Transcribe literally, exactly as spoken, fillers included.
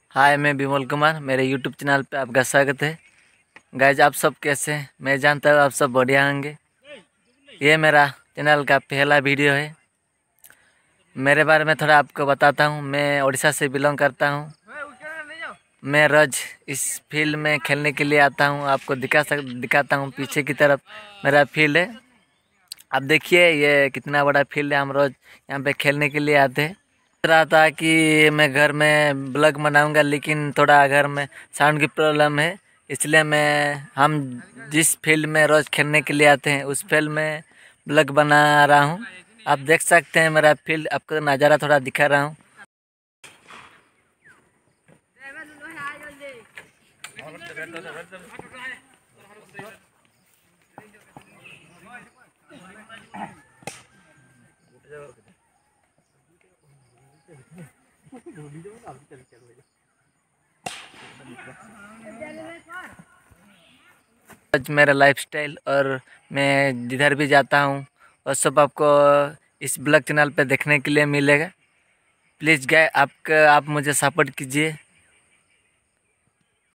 हाय, मैं विमल कुमार। मेरे YouTube channel पे आपका स्वागत है। गाइज, आप सब कैसे हैं? मैं जानता हूँ आप सब बढ़िया होंगे। ये मेरा चैनल का पहला वीडियो है। मेरे बारे में थोड़ा आपको बताता हूँ। मैं उड़ीसा से बिलोंग करता हूँ। मैं रोज इस फील्ड में खेलने के लिए आता हूँ। आपको दिखा सक दिखाता हूँ। पीछे की तरफ मेरा फील्ड है। आप देखिए ये कितना बड़ा फील्ड है। हम रोज यहाँ पे खेलने के लिए आते हैं। रहा था कि मैं घर में ब्लॉग बनाऊंगा, लेकिन थोड़ा घर में साउंड की प्रॉब्लम है, इसलिए मैं हम जिस फील्ड में रोज़ खेलने के लिए आते हैं उस फील्ड में ब्लॉग बना रहा हूं। आप देख सकते हैं मेरा फील्ड, आपको नज़ारा थोड़ा दिखा रहा हूं। आज मेरा लाइफस्टाइल और मैं जिधर भी जाता हूँ और सब आपको इस ब्लॉग चैनल पे देखने के लिए मिलेगा। प्लीज़ गाइस, आपका आप मुझे सपोर्ट कीजिए।